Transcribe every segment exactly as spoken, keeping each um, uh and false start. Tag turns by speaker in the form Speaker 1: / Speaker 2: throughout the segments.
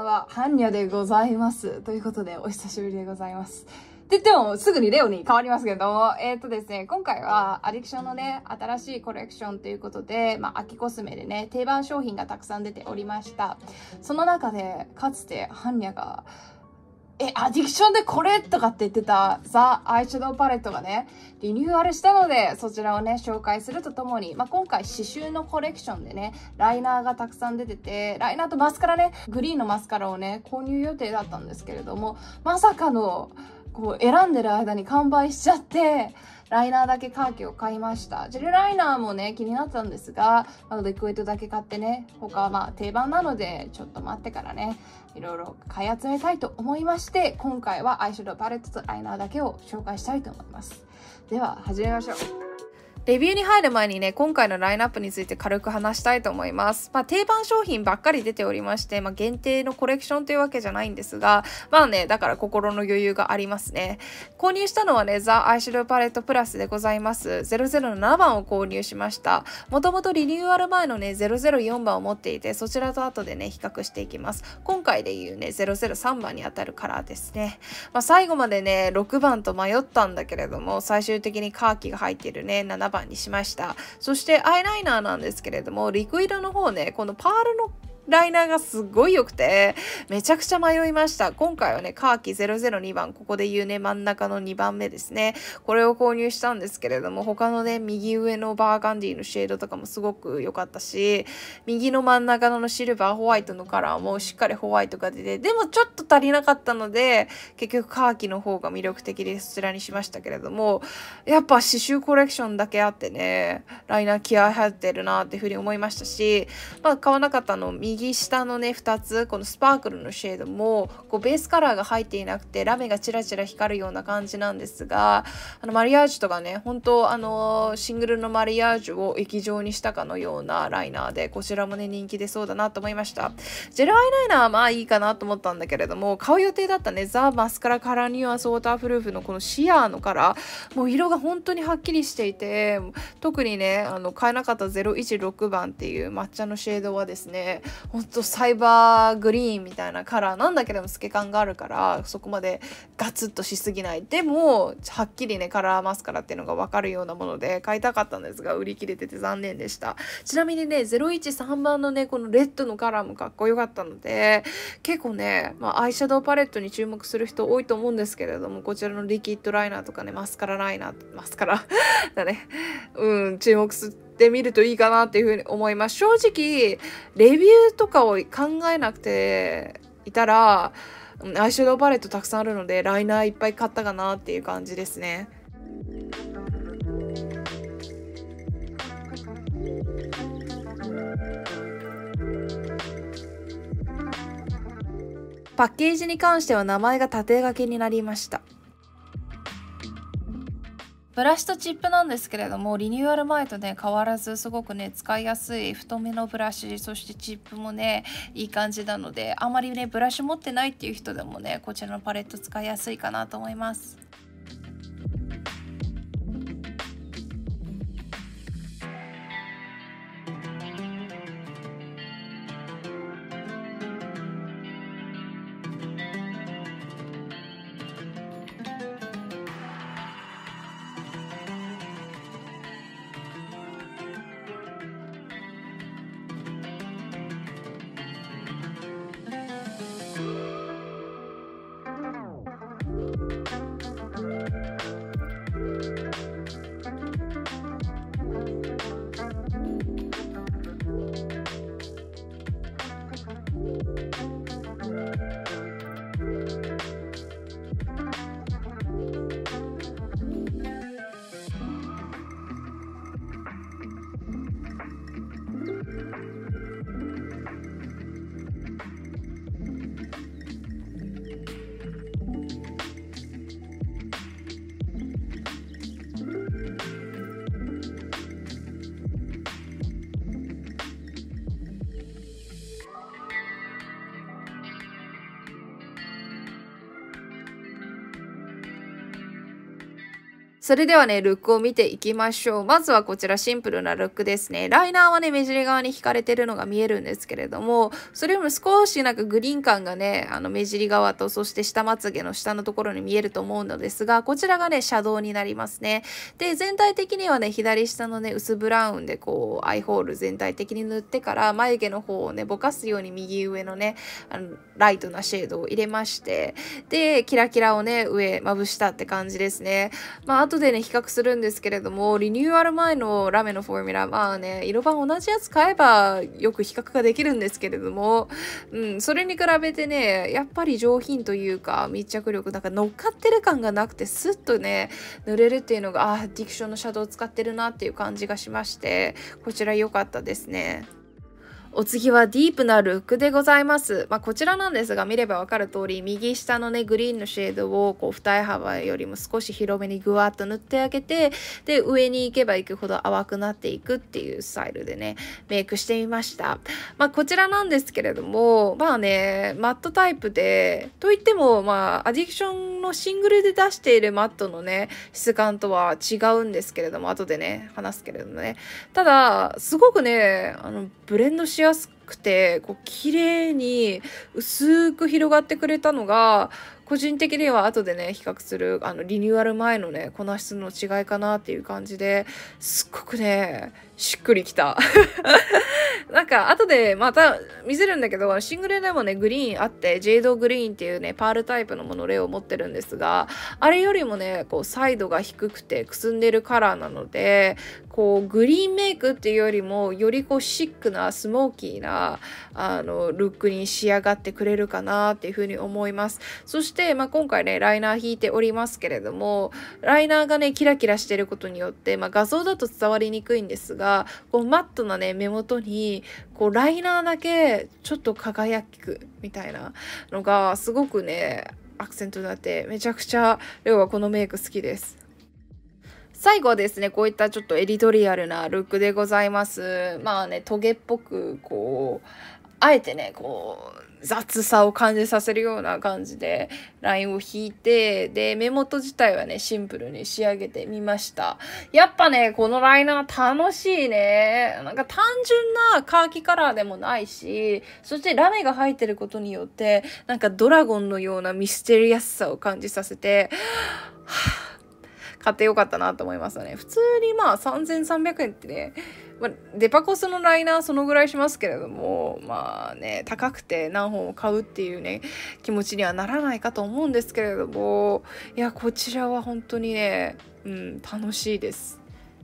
Speaker 1: んは、ハンニャでございます。ということで、お久しぶりでございます。って言っても、すぐにレオに変わりますけども、えっとですね、今回は、アディクションのね、新しいコレクションということで、まあ、秋コスメでね、定番商品がたくさん出ておりました。その中で、かつて、ハンニャが、え、アディクションでこれとかって言ってたザ・アイシャドウパレットがね、リニューアルしたので、そちらをね、紹介するとともに、まあ、今回刺繍のコレクションでね、ライナーがたくさん出てて、ライナーとマスカラね、グリーンのマスカラをね、購入予定だったんですけれども、まさかの、こう、選んでる間に完売しちゃって、ライナーだけカーキを買いました。ジェルライナーもね、気になったんですが、あの、リクイットだけ買ってね、他はまあ定番なので、ちょっと待ってからね、いろいろ買い集めたいと思いまして、今回はアイシャドウパレットとライナーだけを紹介したいと思います。では、始めましょう。レビューに入る前にね、今回のラインナップについて軽く話したいと思います。まあ、定番商品ばっかり出ておりまして、まあ、限定のコレクションというわけじゃないんですが、まあね、だから心の余裕がありますね。購入したのはね、ザ・アイシャドウパレットプラスでございます。ゼロゼロななばんを購入しました。もともとリニューアル前のね、ゼロゼロよんばんを持っていて、そちらと後でね、比較していきます。今回でいうね、ゼロゼロさんばんにあたるカラーですね。まあ、最後までね、ろくばんと迷ったんだけれども、最終的にカーキが入っているね、ななばんにしました。そしてアイライナーなんですけれども、リクイドの方ね、このパールのライナーがすごい良くて、めちゃくちゃ迷いました。今回はね、カーキゼロゼロにばん、ここで言うね、真ん中のにばんめですね。これを購入したんですけれども、他のね、右上のバーガンディのシェードとかもすごく良かったし、右の真ん中のシルバー、ホワイトのカラーもしっかりホワイトが出て、でもちょっと足りなかったので、結局カーキの方が魅力的でそちらにしましたけれども、やっぱ刺繍コレクションだけあってね、ライナー気合入ってるなっていうふうに思いましたし、まあ買わなかったの、右下のねふたつ、このスパークルのシェードもこうベースカラーが入っていなくてラメがチラチラ光るような感じなんですが、あのマリアージュとかね、本当あのシングルのマリアージュを液状にしたかのようなライナーで、こちらもね人気出そうだなと思いました。ジェルアイライナーはまあいいかなと思ったんだけれども、買う予定だったねザ・マスカラカラーニュアンスウォータープルーフのこのシアーのカラー、もう色が本当にはっきりしていて、特にねあの買えなかったゼロいちろくばんっていう抹茶のシェードはですね、本当サイバーグリーンみたいなカラーなんだけども透け感があるから、そこまでガツッとしすぎない、でもはっきりねカラーマスカラっていうのが分かるようなもので買いたかったんですが、売り切れてて残念でした。ちなみにねゼロいちさんばんのねこのレッドのカラーもかっこよかったので、結構ね、まあ、アイシャドウパレットに注目する人多いと思うんですけれども、こちらのリキッドライナーとかね、マスカラライナーマスカラだね、うん注目するで見るといいかなっていうふうに思います。正直レビューとかを考えなくていたら、アイシャドウパレットたくさんあるのでライナーいっぱい買ったかなっていう感じですね。パッケージに関しては名前が縦書きになりました。ブラシとチップなんですけれども、リニューアル前とね変わらずすごくね使いやすい太めのブラシ、そしてチップもねいい感じなので、あまりねブラシ持ってないっていう人でもねこちらのパレット使いやすいかなと思います。 それではね、ルックを見ていきましょう。まずはこちらシンプルなルックですね。ライナーはね、目尻側に引かれてるのが見えるんですけれども、それよりも少しなんかグリーン感がね、あの目尻側と、そして下まつげの下のところに見えると思うのですが、こちらがね、シャドウになりますね。で、全体的にはね、左下のね、薄ブラウンでこう、アイホール全体的に塗ってから、眉毛の方をね、ぼかすように右上のね、あのライトなシェードを入れまして、で、キラキラをね、上、まぶしたって感じですね。まあ、後でね、比較するんですけれども、リニューアル前のラメのフォーミュラ、まあね、色番同じやつ買えばよく比較ができるんですけれども、うん、それに比べてね、やっぱり上品というか、密着力、なんか乗っかってる感がなくて、スッとね、塗れるっていうのが、あ、ディクションのシャドウを使ってるなっていう感じがしまして、こちら良かったですね。お次はディープなルックでございます。まあ、こちらなんですが、見ればわかる通り、右下のね、グリーンのシェードを、こう、二重幅よりも少し広めにぐわっと塗ってあげて、で、上に行けば行くほど淡くなっていくっていうスタイルでね、メイクしてみました。まあ、こちらなんですけれども、まあね、マットタイプで、といっても、まあ、アディクションのシングルで出しているマットのね、質感とは違うんですけれども、後でね、話すけれどもね。ただ、すごくね、あの、ブレンドしやすくて、こう綺麗に薄く広がってくれたのが、個人的には後でね、比較する、あの、リニューアル前のね、粉質の違いかなっていう感じで、すっごくね、しっくりきた。なんか、後でまた見せるんだけど、シングルでもね、グリーンあって、ジェイドグリーンっていうね、パールタイプのモノレを持ってるんですが、あれよりもね、こう、サイドが低くてくすんでるカラーなので、こう、グリーンメイクっていうよりも、よりこう、シックな、スモーキーな、あの、ルックに仕上がってくれるかなっていうふうに思います。そして、まあ、今回ね、ライナー引いておりますけれども、ライナーがね、キラキラしてることによって、まあ、画像だと伝わりにくいんですが、こう、マットなね、目元に、こう、ライナーだけ、ちょっと輝くみたいなのが、すごくね、アクセントになって、めちゃくちゃ、レオはこのメイク好きです。最後はですね、こういったちょっとエディトリアルなルックでございます。まあね、トゲっぽく、こう、あえてね、こう、雑さを感じさせるような感じでラインを引いて、で、目元自体はね、シンプルに仕上げてみました。やっぱね、このライナー楽しいね。なんか単純なカーキカラーでもないし、そしてラメが入ってることによって、なんかドラゴンのようなミステリアスさを感じさせて、はぁ買ってよかったなと思いますよね。普通にまあさんぜんさんびゃくえんってね、まあ、デパコスのライナーそのぐらいしますけれども、まあね、高くて何本も買うっていうね、気持ちにはならないかと思うんですけれども、いや、こちらは本当にね、うん、楽しいです。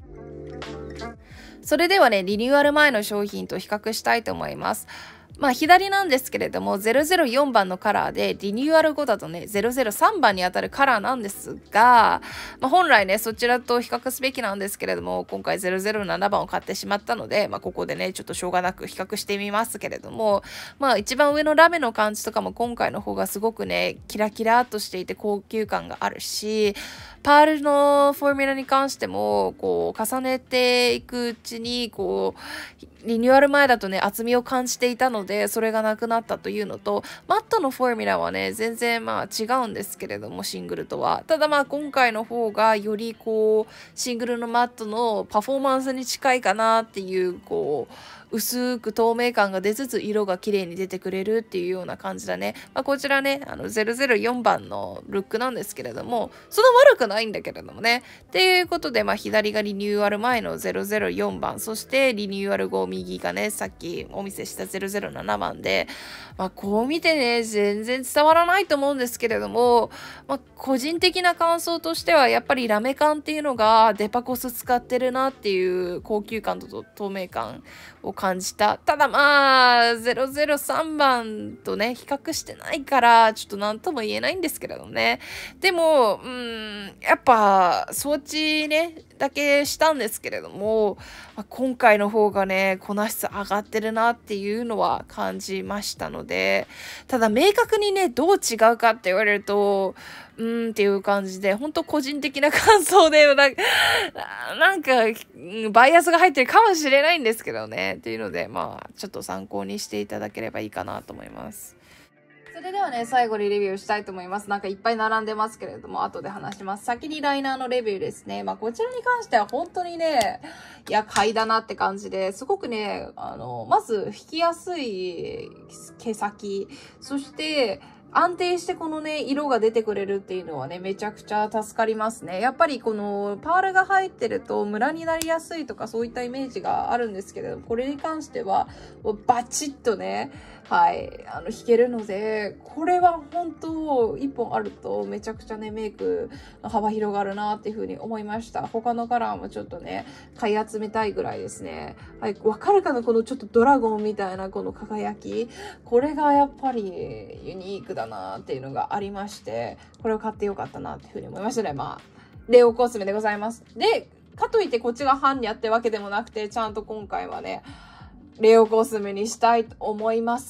Speaker 1: それではね、リニューアル前の商品と比較したいと思います。まあ左なんですけれども、ゼロゼロよんばんのカラーで、リニューアル後だとね、ゼロゼロさんばんにあたるカラーなんですが、まあ、本来ね、そちらと比較すべきなんですけれども、今回ゼロゼロななばんを買ってしまったので、まあここでね、ちょっとしょうがなく比較してみますけれども、まあ一番上のラメの感じとかも今回の方がすごくね、キラキラっとしていて高級感があるし、パールのフォーミュラに関しても、こう、重ねていくうちに、こう、リニューアル前だとね、厚みを感じていたので、それがなくなったというのと、マットのフォーミュラはね、全然まあ違うんですけれども、シングルとは。ただまあ今回の方がよりこう、シングルのマットのパフォーマンスに近いかなっていう、こう、薄く透明感が出つつ色が綺麗に出てくれるっていうような感じだね。まあ、こちらね、あのゼロゼロよんばんのルックなんですけれども、そんな悪くないんだけれどもね。っていうことで、まあ左がリニューアル前のゼロゼロよんばん、そしてリニューアル後右がね、さっきお見せしたゼロゼロななばんで、まあこう見てね、全然伝わらないと思うんですけれども、まあ個人的な感想としてはやっぱりラメ感っていうのがデパコス使ってるなっていう高級感と透明感を感じた。ただまあ、ゼロゼロさんばんとね、比較してないから、ちょっと何とも言えないんですけれどね。でも、うん、やっぱ、装置ね、だけしたんですけれども、まあ、今回の方がね、粉質上がってるなっていうのは感じましたので、ただ明確にね、どう違うかって言われると、うーんっていう感じで、本当個人的な感想で、なんか、なんか、バイアスが入ってるかもしれないんですけどね。っていうので、まあ、ちょっと参考にしていただければいいかなと思います。 それではね、最後にレビューしたいと思います。なんかいっぱい並んでますけれども、後で話します。先にライナーのレビューですね。まあ、こちらに関しては本当にね、いや、買いだなって感じで、すごくね、あの、まず引きやすい毛先、そして、安定してこのね、色が出てくれるっていうのはね、めちゃくちゃ助かりますね。やっぱりこのパールが入ってるとムラになりやすいとかそういったイメージがあるんですけれども、これに関してはバチッとね、はい、あの、引けるので、これは本当一本あるとめちゃくちゃね、メイクの幅広がるなっていうふうに思いました。他のカラーもちょっとね、買い集めたいぐらいですね。はい、わかるかなこのちょっとドラゴンみたいなこの輝き。これがやっぱりユニークだなっていうのがありまして、これを買ってよかったなっていうふうに思いましたね。まあ、レオコスメでございます。で、かといってこっちが般若ってわけでもなくて、ちゃんと今回はね、レオコスメにしたいと思います。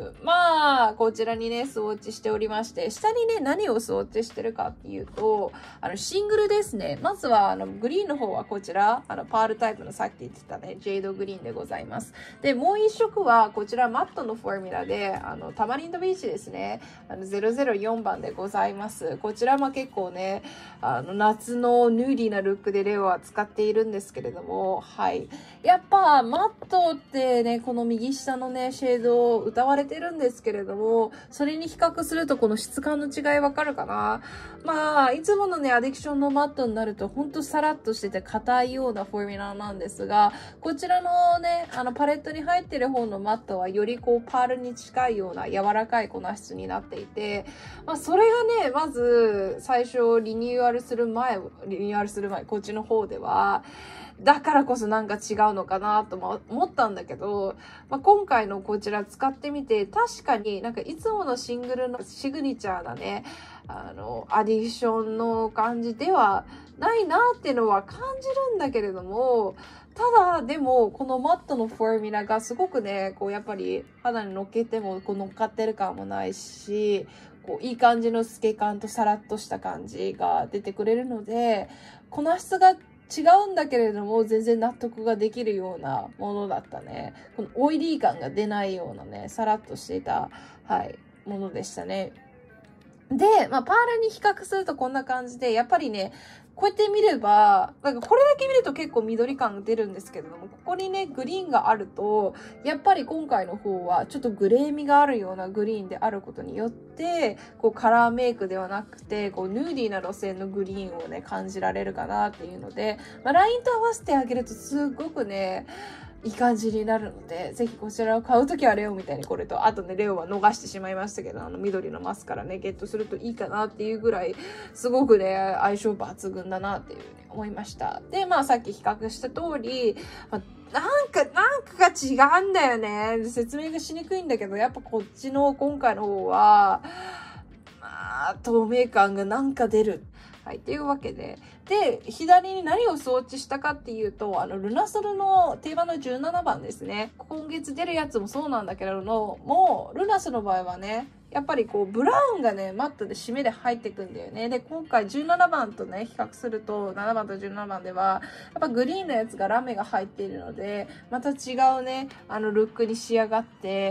Speaker 1: まあ、こちらにね、スウォッチしておりまして、下にね、何をスウォッチしてるかっていうと、あの、シングルですね。まずは、あの、グリーンの方はこちら、あの、パールタイプのさっき言ってたね、ジェイドグリーンでございます。で、もう一色は、こちらマットのフォーミュラで、あの、タマリンドビーチですね。あの、ゼロゼロよんばんでございます。こちらも結構ね、あの、夏のヌーディーなルックでレオは使っているんですけれども、はい。やっぱ、マットって、ね、この右下のね、シェードを歌われてるんですけれども、それに比較するとこの質感の違いわかるかな？まあ、いつものね、アディクションのマットになると、ほんとサラッとしてて硬いようなフォーミュラなんですが、こちらのね、あのパレットに入ってる方のマットは、よりこう、パールに近いような柔らかい粉質になっていて、まあ、それがね、まず、最初、リニューアルする前、リニューアルする前、こっちの方では、だからこそなんか違うのかなとも思ったんだけど、まあ、今回のこちら使ってみて、確かになんかいつものシングルのシグニチャーなね、あの、アディションの感じではないなっていうのは感じるんだけれども、ただでもこのマットのフォーミュラがすごくね、こうやっぱり肌に乗っけてもこう乗っかってる感もないし、こういい感じの透け感とサラッとした感じが出てくれるので、粉質が違うんだけれども全然納得ができるようなものだったね。このオイリー感が出ないようなね、さらっとしていた、はい、ものでしたね。で、まあ、パールに比較するとこんな感じで、やっぱりね、こうやって見れば、なんかこれだけ見ると結構緑感が出るんですけれども、ここにね、グリーンがあると、やっぱり今回の方はちょっとグレー味があるようなグリーンであることによって、こうカラーメイクではなくて、こうヌーディーな路線のグリーンをね、感じられるかなっていうので、まあ、ラインと合わせてあげるとすごくね、いい感じになるので、ぜひこちらを買うときはレオみたいにこれと、あとね、レオは逃してしまいましたけど、あの緑のマスカラね、ゲットするといいかなっていうぐらい、すごくね、相性抜群だなっていうふうに思いました。で、まあさっき比較した通り、まあ、なんか、なんかが違うんだよね。説明がしにくいんだけど、やっぱこっちの今回の方は、まあ、透明感がなんか出る。はい。というわけで。で、左に何を装置したかっていうと、あの、ルナソルの定番のじゅうななばんですね。今月出るやつもそうなんだけれども、もう、ルナスの場合はね、やっぱりこう、ブラウンがね、マットで締めで入ってくんだよね。で、今回じゅうななばんとね、比較すると、ななばんとじゅうななばんでは、やっぱグリーンのやつがラメが入っているので、また違うね、あの、ルックに仕上がって、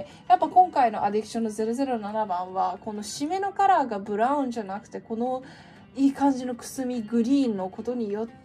Speaker 1: やっぱ今回のアディクションのゼロゼロななばんは、この締めのカラーがブラウンじゃなくて、この、いい感じのくすみグリーンのことによって、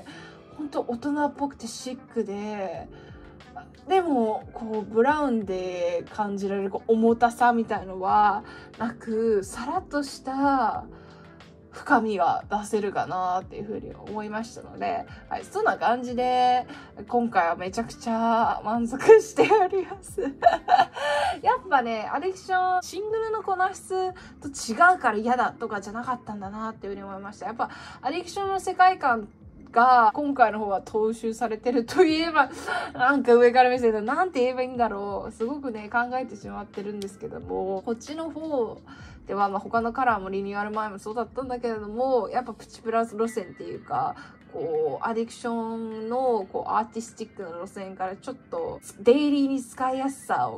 Speaker 1: ほんと大人っぽくてシックで、でも、こう、ブラウンで感じられるこう重たさみたいのはなく、さらっとした深みが出せるかなっていうふうに思いましたので、はい、そんな感じで、今回はめちゃくちゃ満足しております。やっぱね、アディクション、シングルの粉質と違うから嫌だとかじゃなかったんだなっていうふうに思いました。やっぱ、アディクションの世界観が、今回の方は踏襲されてるといえば、なんか上から見せると、なんて言えばいいんだろう。すごくね、考えてしまってるんですけども、こっちの方では、まあ、他のカラーもリニューアル前もそうだったんだけれども、やっぱプチプラス路線っていうか、こう、アディクションの、こう、アーティスティックな路線からちょっと、デイリーに使いやすさを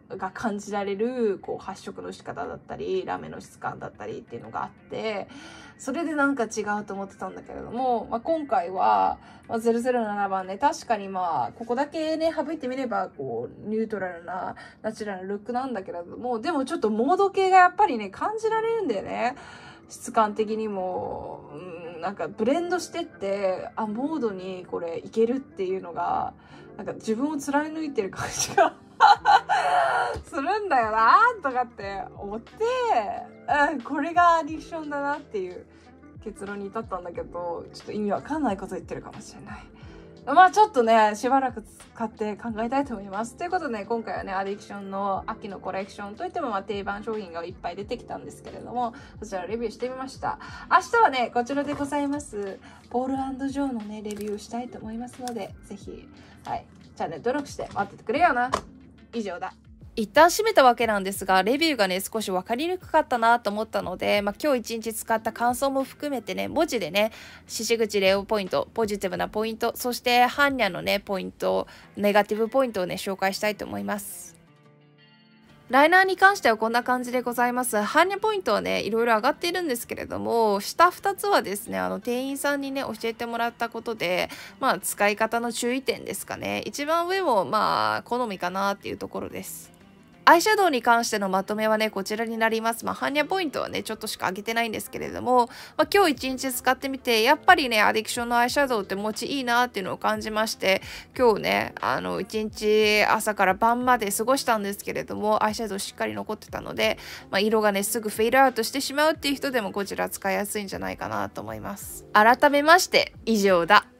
Speaker 1: が感じられるこう発色の仕方だったりラメの質感だったりっていうのがあって、それでなんか違うと思ってたんだけれども、まあ、今回は、まあ、ゼロゼロななばんね、確かにまあここだけね省いてみればこうニュートラルなナチュラルなルックなんだけれども、でもちょっとモード系がやっぱりね感じられるんだよね。質感的にも、うん、なんかブレンドしてってあモードにこれいけるっていうのがなんか自分を貫いてる感じがするんだよなとかって思って、うん、これがアディクションだなっていう結論に至ったんだけど、ちょっと意味わかんないこと言ってるかもしれない。まあちょっとね、しばらく使って考えたいと思います。ということで、ね、今回はね、アディクションの秋のコレクションといってもまあ定番商品がいっぱい出てきたんですけれども、そちらレビューしてみました。明日はね、こちらでございます、ポール&ジョーのね、レビューをしたいと思いますので、ぜひ、はい、チャンネル登録して待っててくれよな。以上だ。一旦閉めたわけなんですが、レビューがね少し分かりにくかったなと思ったので、まあ、今日一日使った感想も含めてね文字でね獅子口レオポイント、ポジティブなポイント、そしてハンニャのねポイント、ネガティブポイントをね紹介したいと思います。ライナーに関してはこんな感じでございます。ハンニャポイントはねいろいろ上がっているんですけれども、下ふたつはですねあの店員さんにね教えてもらったことで、まあ使い方の注意点ですかね。一番上もまあ好みかなっていうところです。アイシャドウに関してのまとめはね、こちらになります。まあ、ハンニャポイントはね、ちょっとしか上げてないんですけれども、まあ、今日一日使ってみて、やっぱりね、アディクションのアイシャドウって持ちいいなっていうのを感じまして、今日ね、あの、一日朝から晩まで過ごしたんですけれども、アイシャドウしっかり残ってたので、まあ、色がね、すぐフェイドアウトしてしまうっていう人でもこちら使いやすいんじゃないかなと思います。改めまして、以上だ。